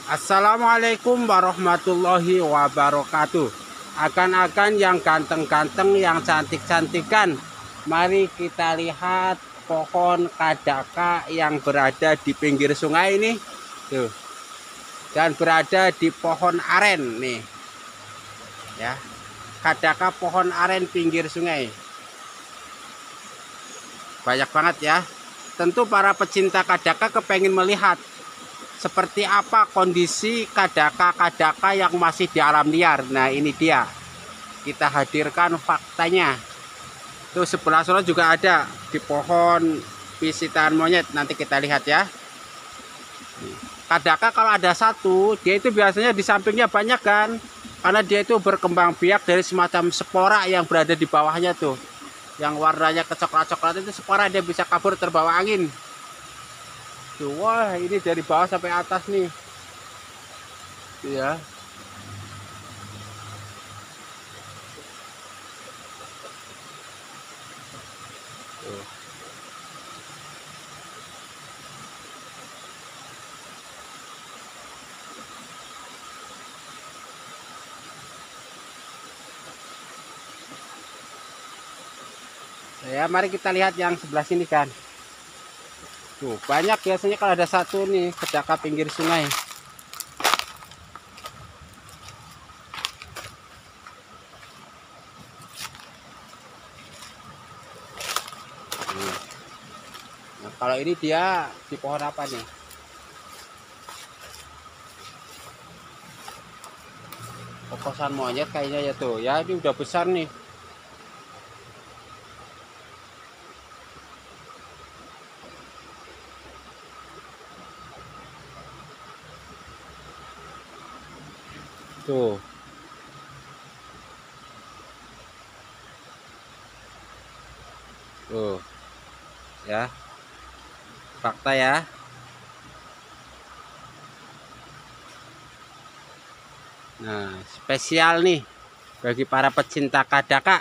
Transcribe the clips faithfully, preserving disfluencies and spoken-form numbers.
Assalamualaikum warahmatullahi wabarakatuh. Akan-akan yang ganteng-ganteng, yang cantik-cantikan, mari kita lihat pohon kadaka yang berada di pinggir sungai ini tuh, dan berada di pohon aren nih ya. Kadaka pohon aren pinggir sungai banyak banget ya. Tentu para pecinta kadaka kepengen melihat seperti apa kondisi kadaka-kadaka yang masih di alam liar. Nah, ini dia, kita hadirkan faktanya. Tuh sebelah sana juga ada di pohon pisitan monyet, nanti kita lihat ya. Kadaka kalau ada satu, dia itu biasanya di sampingnya banyak kan, karena dia itu berkembang biak dari semacam spora yang berada di bawahnya tuh, yang warnanya kecoklat-coklat itu spora, dia bisa kabur terbawa angin. Tuh, wah, ini dari bawah sampai atas nih. Tuh ya. Tuh. Ya, mari kita lihat yang sebelah sini kan. Tuh, banyak biasanya kalau ada satu nih kadaka pinggir sungai. Nah, kalau ini dia di pohon apa nih? Kokosan monyet kayaknya ya tuh. Ya, ini udah besar nih. Tuh. Tuh. Ya. Fakta ya. Nah, spesial nih bagi para pecinta kadaka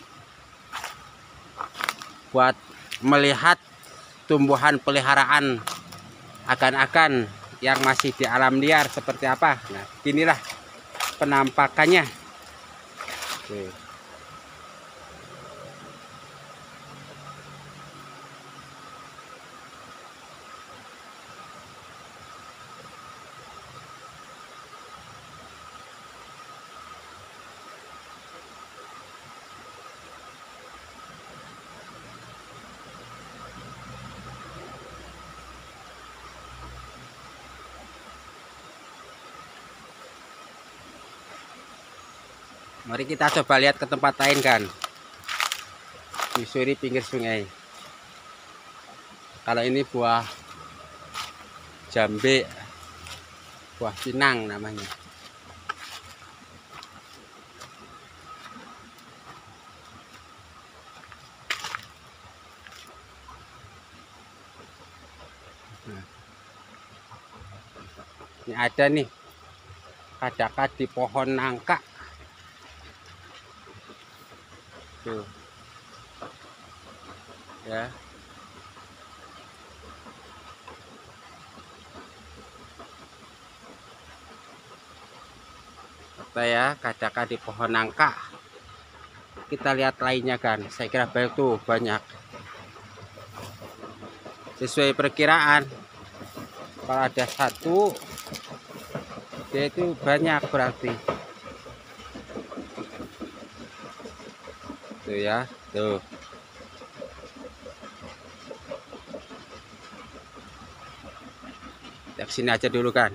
buat melihat tumbuhan peliharaan akan-akan yang masih di alam liar seperti apa. Nah, inilah penampakannya. Tuh. Mari kita coba lihat ke tempat lain kan, menyusuri pinggir sungai. Kalau ini buah jambe, buah pinang namanya. Nah, ini ada nih kadaka di pohon nangka. Tuh. Ya. Apa ya, kadaka di pohon nangka. Kita lihat lainnya kan. Saya kira banyak tuh, banyak. Sesuai perkiraan, kalau ada satu, dia itu banyak berarti. Tuh ya, tuh. Dari sini aja dulu kan.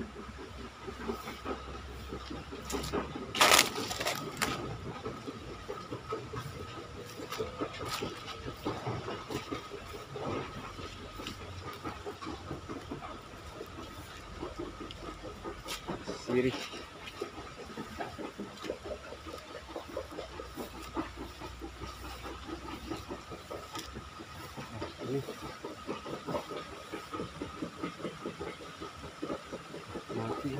Sirih. Ini. Mati.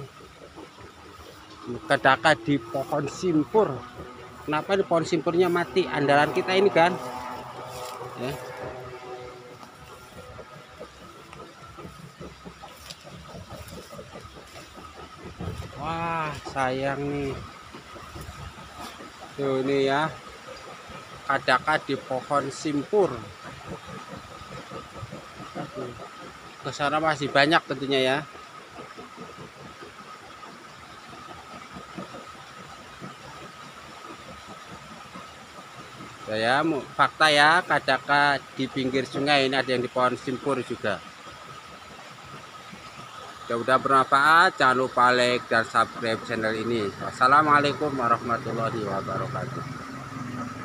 Kadaka di pohon simpur. Kenapa di pohon simpurnya mati? Andalan kita ini kan. Ya. Wah, sayang nih. Tuh ini ya, kadaka di pohon simpur. Ke sana masih banyak tentunya ya. Saya fakta ya, kadaka di pinggir sungai ini ada yang di pohon simpur juga. Mudah-mudahan bermanfaat. Jangan lupa like dan subscribe channel ini. Wassalamualaikum warahmatullahi wabarakatuh.